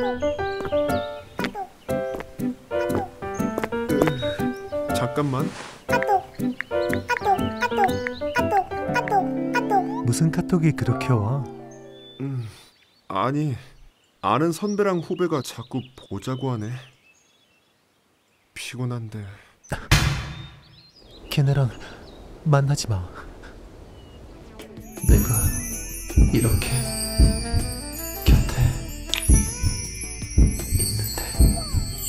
잠깐만. 무슨 카톡이 그렇게 와? 아니, 아는 선배랑 후배가 자꾸 보자고 하네. 피곤한데. 걔네랑 만나지 마. 내가 이렇게 곁에 있는데.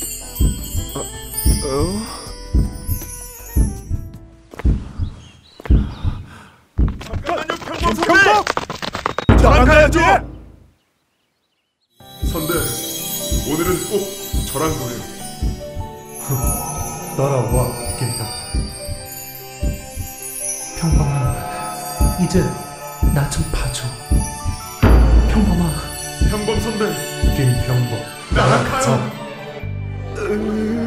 잠깐만요, 평범 선배! 나가야죠! 선배, 오늘은 꼭 저랑 보내요. 따라와, 김평범. 평범아, 이제 나 좀 봐줘. 평범아. 평범 선배, 김평범. 나가요!